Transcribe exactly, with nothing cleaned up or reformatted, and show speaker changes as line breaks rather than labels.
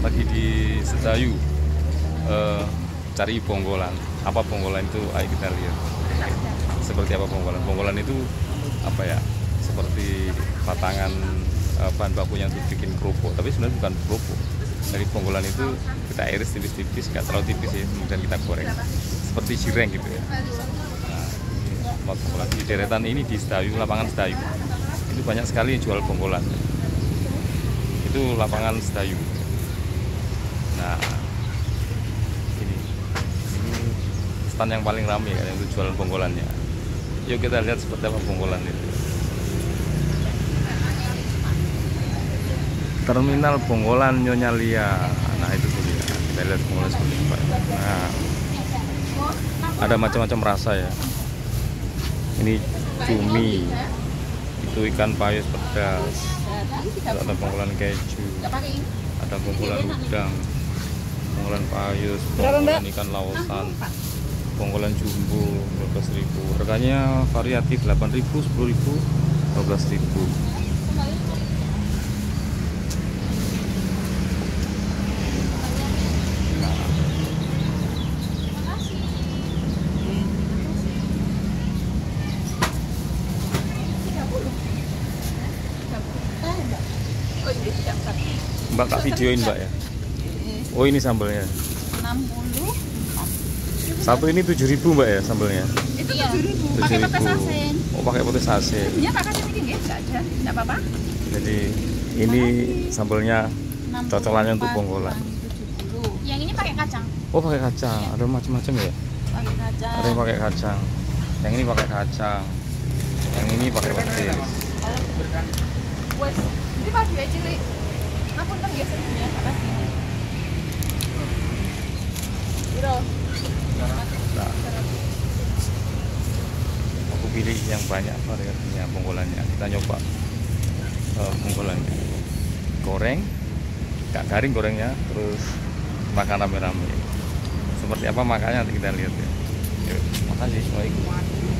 lagi di Sedayu, uh, cari bonggolan. Apa bonggolan itu? Ayo kita lihat. Seperti apa bonggolan? Bonggolan itu apa ya? Seperti batangan uh, bahan bakunya untuk bikin kerupuk, tapi sebenarnya bukan kerupuk. Dari bonggolan itu kita iris tipis-tipis, nggak terlalu tipis ya, kemudian kita goreng seperti cireng gitu ya. Nah, bonggolan di deretan ini di Sedayu, lapangan Sedayu itu banyak sekali yang jual bonggolan. Itu lapangan Sedayu. Nah, ini ini stand yang paling ramai kan, itu jual bonggolannya. Yuk kita lihat seperti apa bonggolan itu. Terminal Bonggolan Nyonya Lia. Nah itu dia, kita lihat bonggolan seperti apa. Nah, ada macam-macam rasa ya. Ini cumi, itu ikan payus pedas, ada bonggolan keju, ada bonggolan udang, bonggolan payus, bonggolan ikan laosan, bonggolan jumbo dua belas ribu. Harganya variatif, delapan ribu, sepuluh ribu, dua belas ribu. Mbak tak videoin Mbak ya. Oh ini sambelnya
enam puluh.
Satu ini tujuh ribu Mbak ya sambelnya.
Itu tujuh ribu. Pakai petis asin.
Oh pakai petis asin.
Iya pakai asin ini enggak ada. Enggak apa-apa.
Jadi ini sambelnya cocolannya untuk bonggolan.
Yang ini pakai kacang.
Oh pakai kacang. Ada macam-macam ya.
Pakai kacang.
Ada yang pakai kacang. Yang ini pakai kacang. Yang ini pakai petis.
Wes, ini pagi aja cilik. Aku nang biasa punya apa sih? Biro.
Nah, aku pilih yang banyak variasinya bonggolannya. Kita nyoba uh, bonggolannya. Goreng, gak garing gorengnya, terus makan rame-rame. Seperti apa makannya nanti kita lihat ya. Yuk, makasih. Assalamualaikum.